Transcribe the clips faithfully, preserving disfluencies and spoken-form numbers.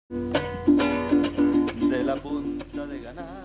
de la punta de ganar.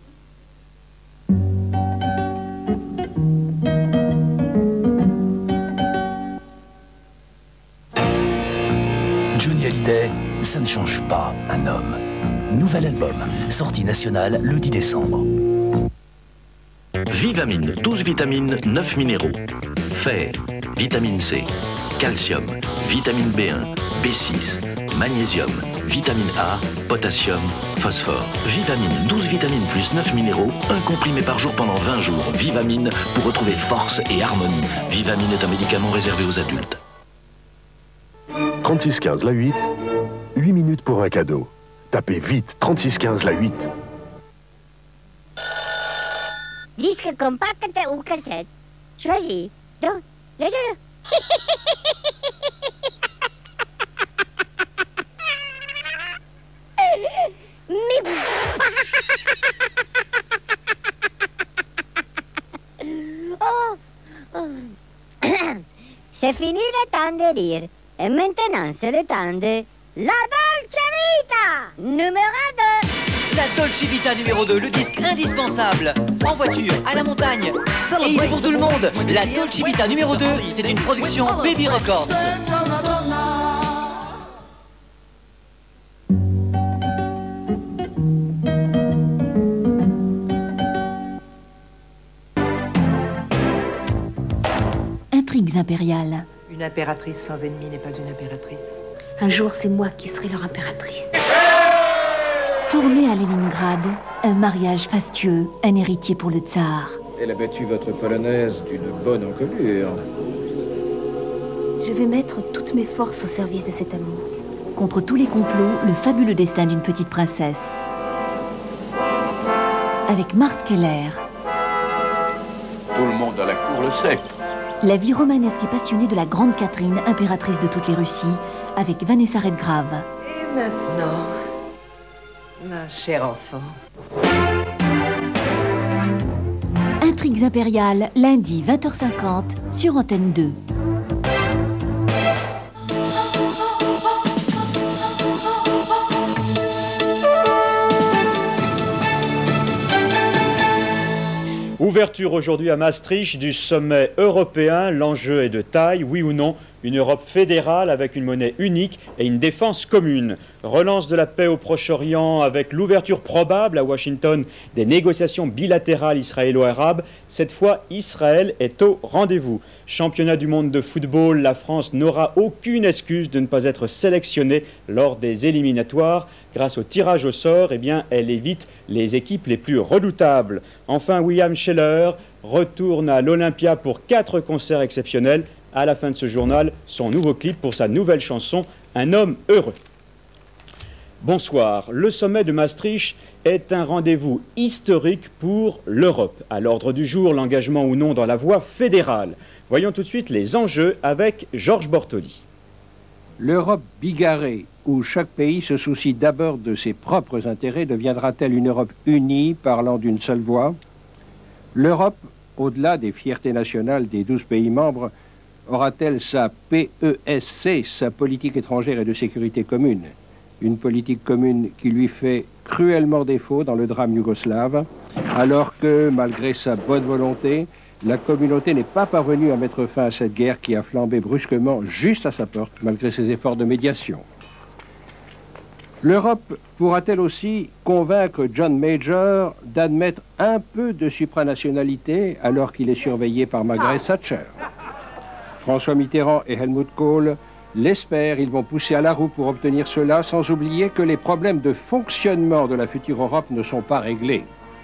Johnny Hallyday, ça ne change pas un homme. Nouvel album, sortie nationale le dix décembre. Vivamine, douze vitamines, neuf minéraux. Fer, vitamine C, calcium, vitamine B un, B six, magnésium, vitamine A, potassium, phosphore. Vivamine, douze vitamines plus neuf minéraux, un comprimé par jour pendant vingt jours. Vivamine pour retrouver force et harmonie. Vivamine est un médicament réservé aux adultes. trente-six quinze la huit, huit minutes pour un cadeau. Tapez vite trente-six quinze la huit. Disque compact ou cassette. Choisis. Donc, les deux. Mais... oh, oh. C'est fini le temps de rire. Et maintenant, c'est le temps de... La Dolce Vita numéro deux. La Dolce Vita numéro deux, le disque indispensable. En voiture, à la montagne. Et il est pour tout le monde. La Dolce Vita numéro deux, c'est une production Baby Records. Intrigues impériales. Une impératrice sans ennemi n'est pas une impératrice. Un jour, c'est moi qui serai leur impératrice. Tourné à Leningrad, un mariage fastueux, un héritier pour le tsar. Elle a battu votre polonaise d'une bonne encolure. Je vais mettre toutes mes forces au service de cet amour. Contre tous les complots, le fabuleux destin d'une petite princesse. Avec Marthe Keller. Tout le monde à la cour le sait. La vie romanesque et passionnée de la grande Catherine, impératrice de toutes les Russies, avec Vanessa Redgrave. Et maintenant, ma chère enfant. Intrigues impériales, lundi vingt heures cinquante sur Antenne deux. Ouverture aujourd'hui à Maastricht du sommet européen. L'enjeu est de taille, oui ou non, une Europe fédérale avec une monnaie unique et une défense commune. Relance de la paix au Proche-Orient avec l'ouverture probable à Washington des négociations bilatérales israélo-arabes. Cette fois, Israël est au rendez-vous. Championnat du monde de football, la France n'aura aucune excuse de ne pas être sélectionnée lors des éliminatoires. Grâce au tirage au sort, eh bien, elle évite les équipes les plus redoutables. Enfin, William Scheller retourne à l'Olympia pour quatre concerts exceptionnels. À la fin de ce journal, son nouveau clip pour sa nouvelle chanson « Un homme heureux ». Bonsoir. Le sommet de Maastricht est un rendez-vous historique pour l'Europe. À l'ordre du jour, l'engagement ou non dans la voie fédérale. Voyons tout de suite les enjeux avec Georges Bortoli. L'Europe bigarrée, où chaque pays se soucie d'abord de ses propres intérêts, deviendra-t-elle une Europe unie, parlant d'une seule voix? L'Europe, au-delà des fiertés nationales des douze pays membres, aura-t-elle sa P E S C, sa politique étrangère et de sécurité commune? Une politique commune qui lui fait cruellement défaut dans le drame yougoslave, alors que, malgré sa bonne volonté, la communauté n'est pas parvenue à mettre fin à cette guerre qui a flambé brusquement juste à sa porte, malgré ses efforts de médiation. L'Europe pourra-t-elle aussi convaincre John Major d'admettre un peu de supranationalité alors qu'il est surveillé par Margaret Thatcher? François Mitterrand et Helmut Kohl l'espèrent, ils vont pousser à la roue pour obtenir cela, sans oublier que les problèmes de fonctionnement de la future Europe ne sont pas réglés.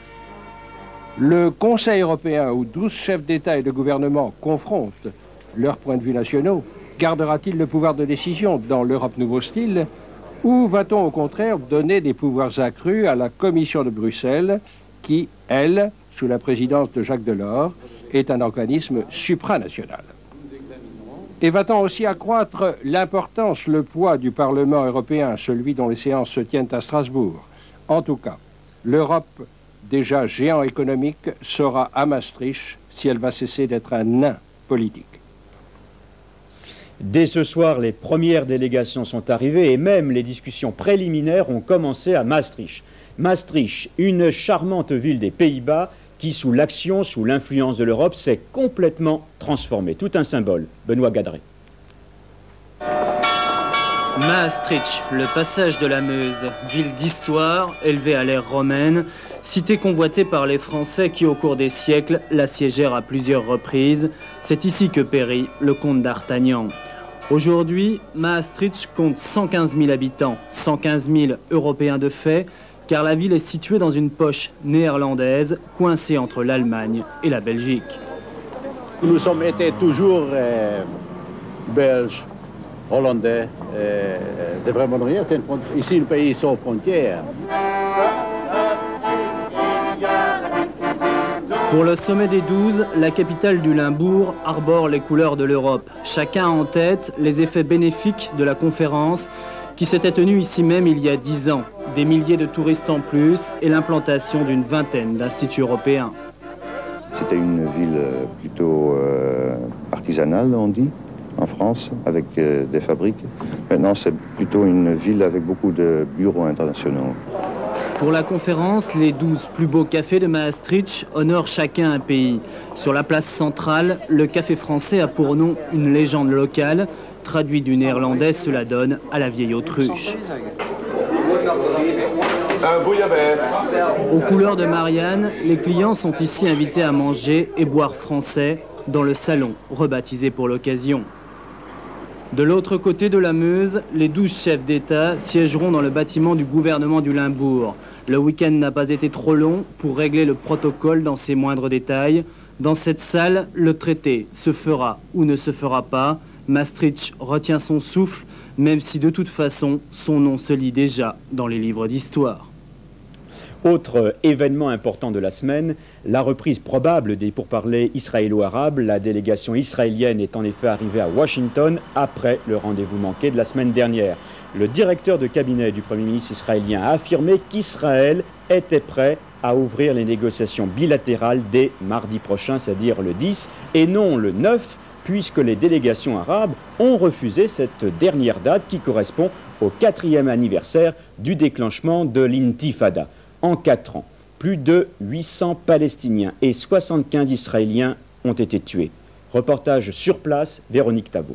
Le Conseil européen, où douze chefs d'État et de gouvernement confrontent leurs points de vue nationaux, gardera-t-il le pouvoir de décision dans l'Europe nouveau style, ou va-t-on au contraire donner des pouvoirs accrus à la Commission de Bruxelles, qui, elle, sous la présidence de Jacques Delors, est un organisme supranational? Et va-t-on aussi accroître l'importance, le poids du Parlement européen, celui dont les séances se tiennent à Strasbourg? En tout cas, l'Europe, déjà géant économique, saura à Maastricht si elle va cesser d'être un nain politique. Dès ce soir, les premières délégations sont arrivées et même les discussions préliminaires ont commencé à Maastricht. Maastricht, une charmante ville des Pays-Bas qui, sous l'action, sous l'influence de l'Europe, s'est complètement transformée. Tout un symbole. Benoît Gadret. Maastricht, le passage de la Meuse, ville d'histoire, élevée à l'ère romaine, cité convoitée par les Français qui, au cours des siècles, l'assiégèrent à plusieurs reprises. C'est ici que périt le comte d'Artagnan. Aujourd'hui, Maastricht compte cent quinze mille habitants, cent quinze mille Européens de fait, car la ville est située dans une poche néerlandaise, coincée entre l'Allemagne et la Belgique. Nous sommes été toujours euh, belges, hollandais. Euh, c'est vraiment rien. C'est une, ici, le pays sans frontières. Pour le sommet des douze, la capitale du Limbourg arbore les couleurs de l'Europe. Chacun a en tête les effets bénéfiques de la conférence qui s'était tenue ici même il y a dix ans. Des milliers de touristes en plus et l'implantation d'une vingtaine d'instituts européens. C'était une ville plutôt euh, artisanale, on dit, en France, avec euh, des fabriques. Maintenant, c'est plutôt une ville avec beaucoup de bureaux internationaux. Pour la conférence, les douze plus beaux cafés de Maastricht honorent chacun un pays. Sur la place centrale, le café français a pour nom une légende locale. Traduit du néerlandais, cela donne à la vieille autruche. Aux couleurs de Marianne, les clients sont ici invités à manger et boire français dans le salon, rebaptisé pour l'occasion. De l'autre côté de la Meuse, les douze chefs d'État siégeront dans le bâtiment du gouvernement du Limbourg. Le week-end n'a pas été trop long pour régler le protocole dans ses moindres détails. Dans cette salle, le traité se fera ou ne se fera pas. Maastricht retient son souffle, même si de toute façon, son nom se lit déjà dans les livres d'histoire. Autre événement important de la semaine, la reprise probable des pourparlers israélo-arabes. La délégation israélienne est en effet arrivée à Washington après le rendez-vous manqué de la semaine dernière. Le directeur de cabinet du Premier ministre israélien a affirmé qu'Israël était prêt à ouvrir les négociations bilatérales dès mardi prochain, c'est-à-dire le dix, et non le neuf, puisque les délégations arabes ont refusé cette dernière date qui correspond au quatrième anniversaire du déclenchement de l'intifada. En quatre ans, plus de huit cents Palestiniens et soixante-quinze Israéliens ont été tués. Reportage sur place, Véronique Tabo.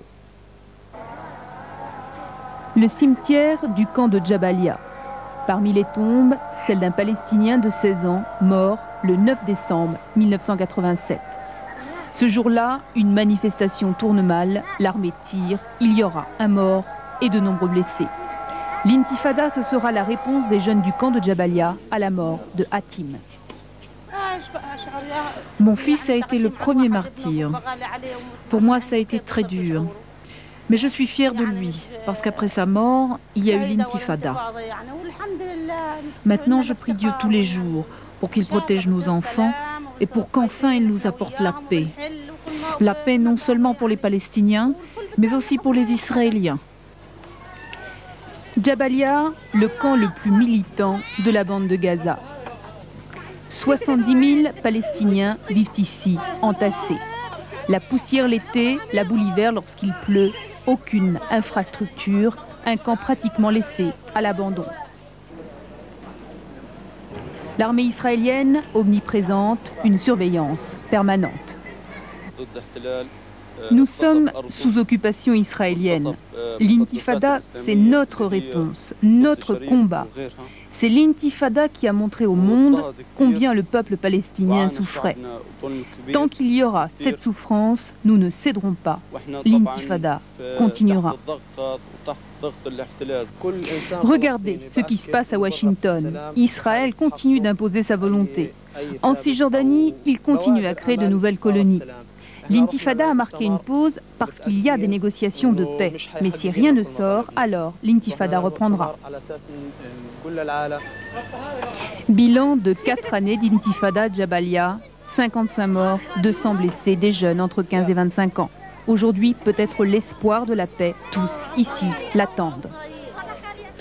Le cimetière du camp de Jabalia. Parmi les tombes, celle d'un Palestinien de seize ans, mort le neuf décembre mille neuf cent quatre-vingt-sept. Ce jour-là, une manifestation tourne mal, l'armée tire, il y aura un mort et de nombreux blessés. L'intifada, ce sera la réponse des jeunes du camp de Jabalia à la mort de Hatim. Mon fils a été le premier martyr. Pour moi, ça a été très dur. Mais je suis fière de lui, parce qu'après sa mort, il y a eu l'intifada. Maintenant, je prie Dieu tous les jours pour qu'il protège nos enfants et pour qu'enfin il nous apporte la paix. La paix non seulement pour les Palestiniens, mais aussi pour les Israéliens. Jabalia, le camp le plus militant de la bande de Gaza. soixante-dix mille Palestiniens vivent ici, entassés. La poussière l'été, la boue l'hiver lorsqu'il pleut, aucune infrastructure, un camp pratiquement laissé à l'abandon. L'armée israélienne, omniprésente, une surveillance permanente. Nous sommes sous occupation israélienne. L'intifada, c'est notre réponse, notre combat. C'est l'intifada qui a montré au monde combien le peuple palestinien souffrait. Tant qu'il y aura cette souffrance, nous ne céderons pas. L'intifada continuera. Regardez ce qui se passe à Washington. Israël continue d'imposer sa volonté. En Cisjordanie, il continue à créer de nouvelles colonies. L'intifada a marqué une pause parce qu'il y a des négociations de paix. Mais si rien ne sort, alors l'intifada reprendra. Bilan de quatre années d'intifada Jabalia, cinquante-cinq morts, deux cents blessés, des jeunes entre quinze et vingt-cinq ans. Aujourd'hui, peut-être l'espoir de la paix, tous ici l'attendent.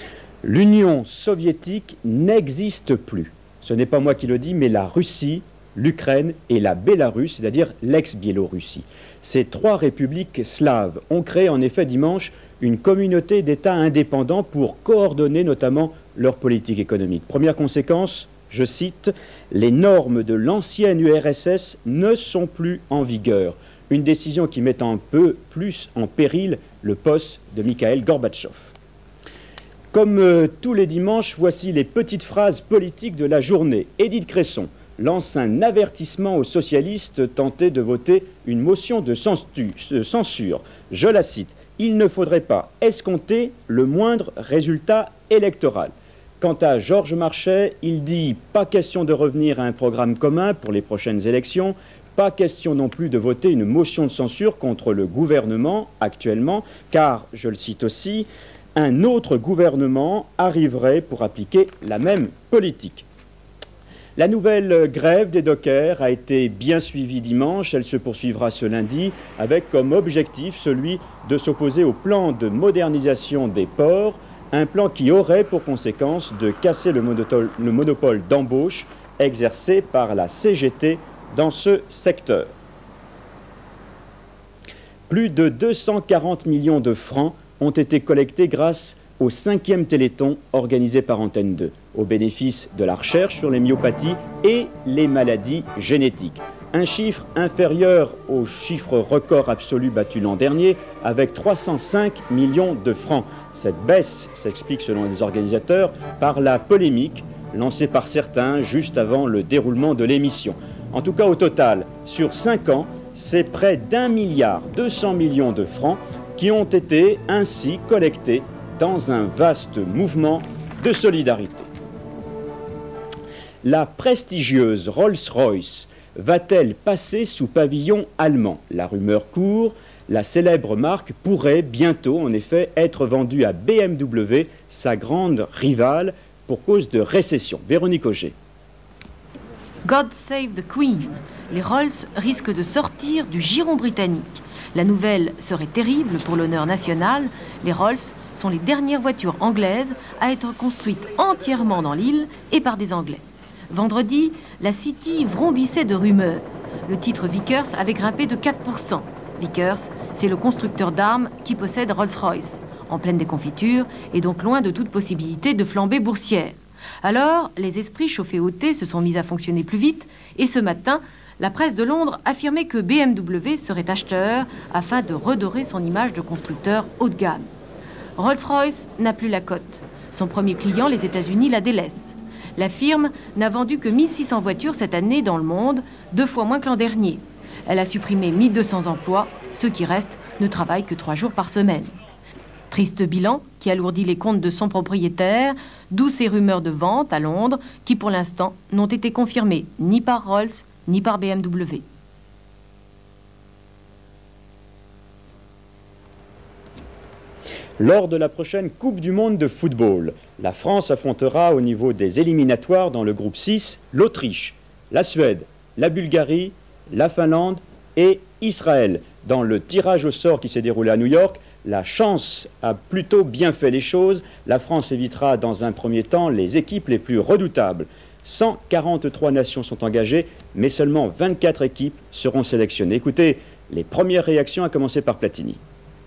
L'Union soviétique n'existe plus. Ce n'est pas moi qui le dis, mais la Russie l'Ukraine et la Bélarus, c'est-à-dire l'ex-Biélorussie. Ces trois républiques slaves ont créé en effet dimanche une communauté d'États indépendants pour coordonner notamment leur politique économique. Première conséquence, je cite, « Les normes de l'ancienne U R S S ne sont plus en vigueur ». Une décision qui met un peu plus en péril le poste de Mikhaïl Gorbatchev. Comme euh, tous les dimanches, voici les petites phrases politiques de la journée. Édith Cresson lance un avertissement aux socialistes tentés de voter une motion de censure. Je la cite, « Il ne faudrait pas escompter le moindre résultat électoral ». Quant à Georges Marchais, il dit « Pas question de revenir à un programme commun pour les prochaines élections, pas question non plus de voter une motion de censure contre le gouvernement actuellement, car, je le cite aussi, un autre gouvernement arriverait pour appliquer la même politique ». La nouvelle grève des dockers a été bien suivie dimanche. Elle se poursuivra ce lundi avec comme objectif celui de s'opposer au plan de modernisation des ports, un plan qui aurait pour conséquence de casser le monopole, le monopole d'embauche exercé par la C G T dans ce secteur. Plus de deux cent quarante millions de francs ont été collectés grâce au cinquième Téléthon organisé par Antenne deux, au bénéfice de la recherche sur les myopathies et les maladies génétiques. Un chiffre inférieur au chiffre record absolu battu l'an dernier, avec trois cent cinq millions de francs. Cette baisse s'explique, selon les organisateurs, par la polémique lancée par certains juste avant le déroulement de l'émission. En tout cas, au total, sur cinq ans, c'est près d'un milliard deux cents millions de francs qui ont été ainsi collectés dans un vaste mouvement de solidarité. La prestigieuse Rolls-Royce va-t-elle passer sous pavillon allemand? La rumeur court, la célèbre marque pourrait bientôt en effet être vendue à B M W, sa grande rivale, pour cause de récession. Véronique Auger. God save the Queen. Les Rolls risquent de sortir du giron britannique. La nouvelle serait terrible pour l'honneur national. Les Rolls sont les dernières voitures anglaises à être construites entièrement dans l'île et par des Anglais. Vendredi, la City vrombissait de rumeurs. Le titre Vickers avait grimpé de quatre pour cent. Vickers, c'est le constructeur d'armes qui possède Rolls-Royce, en pleine déconfiture et donc loin de toute possibilité de flambée boursière. Alors, les esprits chauffés au thé se sont mis à fonctionner plus vite et ce matin, la presse de Londres affirmait que B M W serait acheteur afin de redorer son image de constructeur haut de gamme. Rolls-Royce n'a plus la cote. Son premier client, les États-Unis, la délaisse. La firme n'a vendu que mille six cents voitures cette année dans le monde, deux fois moins que l'an dernier. Elle a supprimé mille deux cents emplois, ceux qui restent ne travaillent que trois jours par semaine. Triste bilan qui alourdit les comptes de son propriétaire, d'où ces rumeurs de vente à Londres qui pour l'instant n'ont été confirmées ni par Rolls ni par B M W. Lors de la prochaine Coupe du Monde de football, la France affrontera au niveau des éliminatoires dans le groupe six l'Autriche, la Suède, la Bulgarie, la Finlande et Israël. Dans le tirage au sort qui s'est déroulé à New York, la chance a plutôt bien fait les choses. La France évitera dans un premier temps les équipes les plus redoutables. cent quarante-trois nations sont engagées, mais seulement vingt-quatre équipes seront sélectionnées. Écoutez les premières réactions, à commencer par Platini.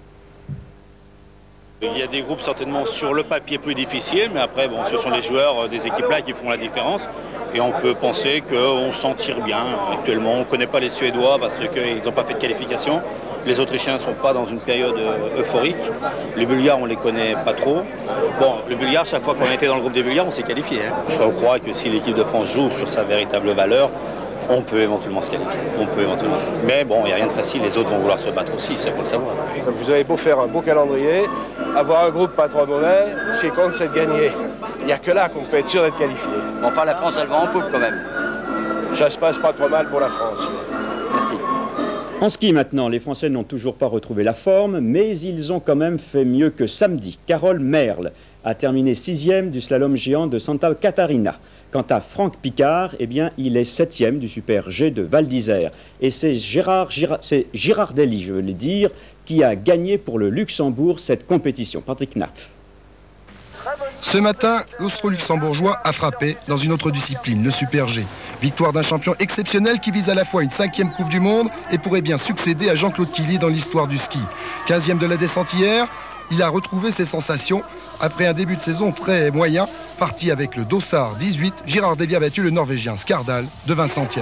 Il y a des groupes certainement sur le papier plus difficiles, mais après, bon, ce sont les joueurs des équipes-là qui font la différence. Et on peut penser qu'on s'en tire bien actuellement. On ne connaît pas les Suédois parce qu'ils n'ont pas fait de qualification. Les Autrichiens ne sont pas dans une période euphorique. Les Bulgares, on ne les connaît pas trop. Bon, les Bulgares, chaque fois qu'on a été dans le groupe des Bulgares, on s'est qualifié. Hein. Je crois que si l'équipe de France joue sur sa véritable valeur, on peut éventuellement se qualifier. On peut éventuellement se qualifier. Mais bon, il n'y a rien de facile. Les autres vont vouloir se battre aussi, ça faut le savoir. Vous avez beau faire un beau calendrier, avoir un groupe pas trop mauvais, ce qui compte, c'est de gagner. Il n'y a que là qu'on peut être sûr d'être qualifié. Enfin, la France, elle va en poupe quand même. Ça se passe pas trop mal pour la France. Merci. En ski maintenant, les Français n'ont toujours pas retrouvé la forme, mais ils ont quand même fait mieux que samedi. Carole Merle a terminé sixième du slalom géant de Santa Catarina. Quant à Franck Picard, eh bien, il est septième du Super G de Val d'Isère. Et c'est Gérard, Girard, c'est Girardelli, je veux le dire, qui a gagné pour le Luxembourg cette compétition. Patrick Naff. Ce matin, l'Austro-Luxembourgeois a frappé dans une autre discipline, le Super G. Victoire d'un champion exceptionnel qui vise à la fois une cinquième Coupe du Monde et pourrait bien succéder à Jean-Claude Killy dans l'histoire du ski. quinzième de la descente hier, il a retrouvé ses sensations après un début de saison très moyen. Parti avec le Dossard dix-huit, Girard Déby a battu le Norvégien Skardal de vingt centièmes.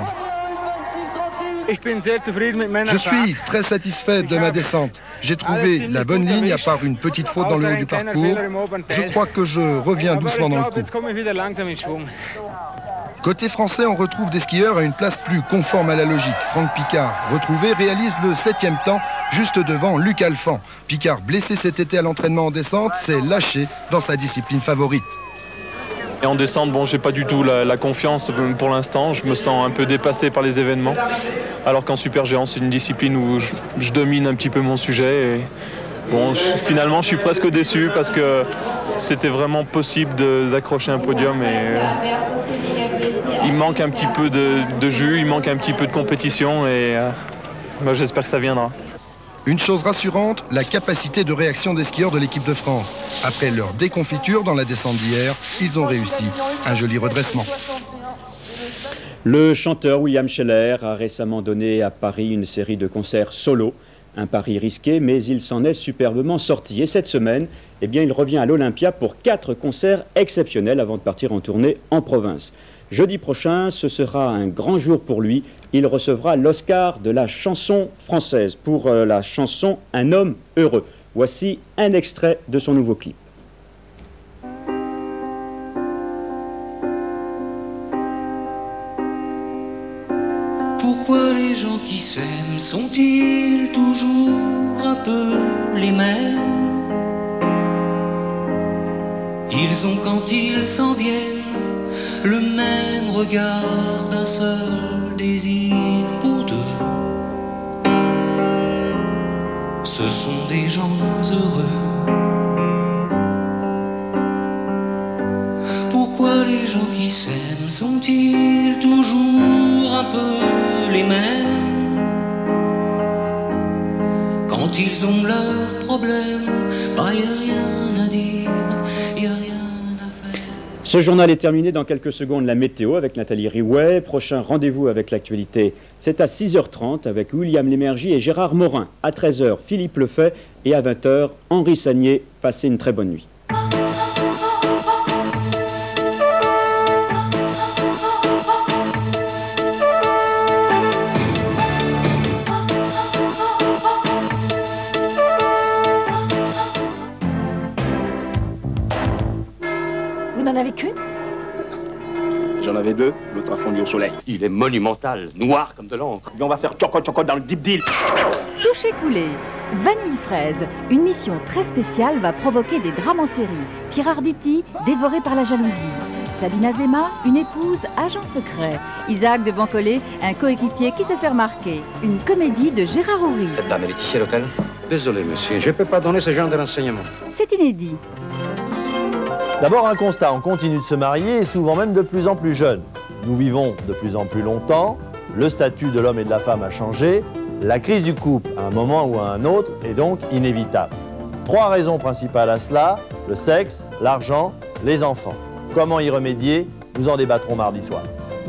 Je suis très satisfait de ma descente. J'ai trouvé la bonne ligne, à part une petite faute dans le haut du parcours. Je crois que je reviens doucement dans le coup. Côté français, on retrouve des skieurs à une place plus conforme à la logique. Franck Picard, retrouvé, réalise le septième temps, juste devant Luc Alphand. Picard, blessé cet été à l'entraînement en descente, s'est lâché dans sa discipline favorite. Et en descente, bon, j'ai pas du tout la, la confiance pour l'instant. Je me sens un peu dépassé par les événements. Alors qu'en super géant, c'est une discipline où je, je domine un petit peu mon sujet. Et bon, je, finalement, je suis presque déçu parce que c'était vraiment possible d'accrocher un podium. Et euh, il manque un petit peu de, de jus, il manque un petit peu de compétition. Et euh, bah, j'espère que ça viendra. Une chose rassurante, la capacité de réaction des skieurs de l'équipe de France. Après leur déconfiture dans la descente d'hier, ils ont réussi un joli redressement. Le chanteur William Scheller a récemment donné à Paris une série de concerts solo. Un pari risqué, mais il s'en est superbement sorti. Et cette semaine, eh bien, il revient à l'Olympia pour quatre concerts exceptionnels avant de partir en tournée en province. Jeudi prochain, ce sera un grand jour pour lui. Il recevra l'Oscar de la chanson française pour euh, la chanson « Un homme heureux ». Voici un extrait de son nouveau clip. Pourquoi les gens qui s'aiment sont-ils toujours un peu les mêmes? Ils ont quand ils s'en viennent le même regard d'un seul désir pour deux. Ce sont des gens heureux. Pourquoi les gens qui s'aiment sont-ils toujours un peu les mêmes? Quand ils ont leurs problèmes, bah y a rien à dire, y a rien. Ce journal est terminé. Dans quelques secondes, la météo avec Nathalie Riouet. Prochain rendez-vous avec l'actualité, c'est à six heures trente avec William Lémergie et Gérard Morin. À treize heures, Philippe Lefay et à vingt heures, Henri Sagnier. Passez une très bonne nuit. Vous n'en avez qu'une? J'en avais deux, l'autre a fondu au soleil. Il est monumental, noir comme de l'encre. Mais on va faire choco choco dans le deep deal. Toucher coulé, Vanille Fraise, une mission très spéciale va provoquer des drames en série. Pierre Arditi, dévoré par la jalousie. Sabine Azema, une épouse agent secret. Isaac de Bancolé, un coéquipier qui se fait remarquer. Une comédie de Gérard Houry. Cette dame, elle est ici à l'hôtel? Désolé, monsieur, je ne peux pas donner ce genre de renseignements. C'est inédit. D'abord un constat, on continue de se marier et souvent même de plus en plus jeune. Nous vivons de plus en plus longtemps, le statut de l'homme et de la femme a changé, la crise du couple à un moment ou à un autre est donc inévitable. Trois raisons principales à cela, le sexe, l'argent, les enfants. Comment y remédier? Nous en débattrons mardi soir.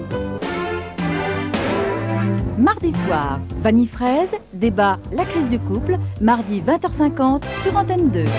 Mardi soir, Vanille Fraise, débat La crise du couple, mardi vingt heures cinquante sur Antenne deux.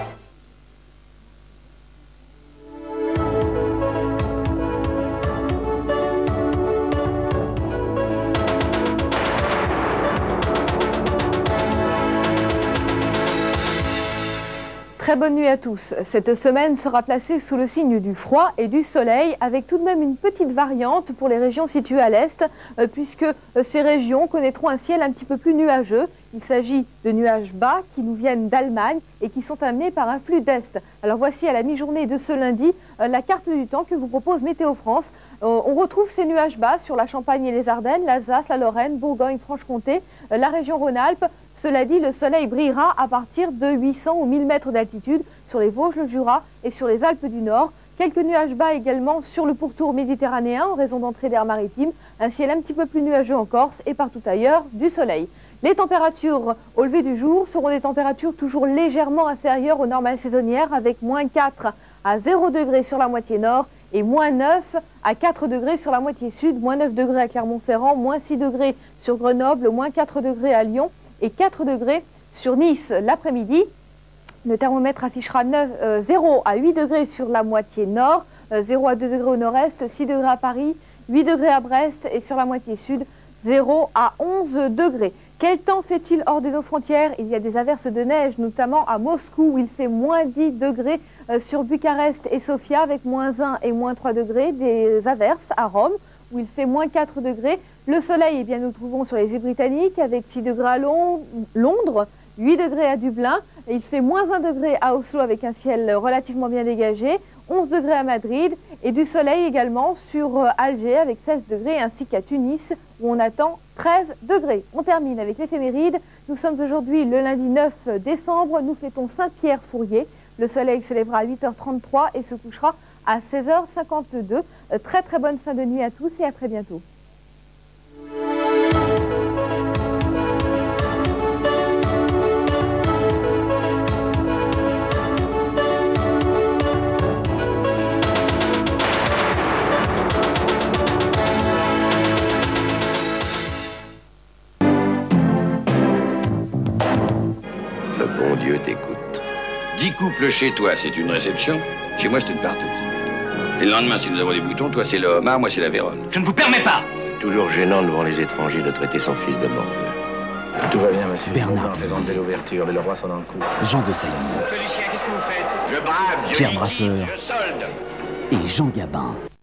Très bonne nuit à tous. Cette semaine sera placée sous le signe du froid et du soleil, avec tout de même une petite variante pour les régions situées à l'est, euh, puisque euh, ces régions connaîtront un ciel un petit peu plus nuageux. Il s'agit de nuages bas qui nous viennent d'Allemagne et qui sont amenés par un flux d'est. Alors voici à la mi-journée de ce lundi euh, la carte du temps que vous propose Météo France. Euh, on retrouve ces nuages bas sur la Champagne et les Ardennes, l'Alsace, la Lorraine, Bourgogne, Franche-Comté, euh, la région Rhône-Alpes. Cela dit, le soleil brillera à partir de huit cents ou mille mètres d'altitude sur les Vosges, le Jura et sur les Alpes du Nord. Quelques nuages bas également sur le pourtour méditerranéen en raison d'entrée d'air maritime. Un ciel un petit peu plus nuageux en Corse et partout ailleurs du soleil. Les températures au lever du jour seront des températures toujours légèrement inférieures aux normales saisonnières avec moins quatre à zéro degré sur la moitié nord et moins neuf à quatre degrés sur la moitié sud, moins neuf degrés à Clermont-Ferrand, moins six degrés sur Grenoble, moins quatre degrés à Lyon et quatre degrés sur Nice. L'après-midi, le thermomètre affichera neuf, euh, zéro à huit degrés sur la moitié nord, euh, zéro à deux degrés au nord-est, six degrés à Paris, huit degrés à Brest et sur la moitié sud, zéro à onze degrés. Quel temps fait-il hors de nos frontières? Il y a des averses de neige, notamment à Moscou où il fait moins dix degrés, euh, sur Bucarest et Sofia avec moins un et moins trois degrés. Des averses à Rome où il fait moins quatre degrés. Le soleil, eh bien, nous le trouvons sur les îles britanniques avec six degrés à Londres, huit degrés à Dublin. Il fait moins un degré à Oslo avec un ciel relativement bien dégagé, onze degrés à Madrid et du soleil également sur Alger avec seize degrés ainsi qu'à Tunis où on attend treize degrés. On termine avec l'éphéméride. Nous sommes aujourd'hui le lundi neuf décembre. Nous fêtons Saint-Pierre Fourier. Le soleil se lèvera à huit heures trente-trois et se couchera à seize heures cinquante-deux. Très très bonne fin de nuit à tous et à très bientôt. Bon Dieu t'écoute. Dix couples chez toi, c'est une réception. Chez moi, c'est une partouze. Et le lendemain, si nous avons des boutons, toi, c'est le homard, moi, c'est la Véronne. Je ne vous permets pas. Toujours gênant devant les étrangers de traiter son fils de morveux. Tout va bien, monsieur. Bernard présente dès l'ouverture, les Leroy sont dans le coup. Jean de Sailly. Félicien, qu'est-ce que vous faites? Je brave, Dieu Pierre dit, Brasseur. je solde. Et Jean Gabin.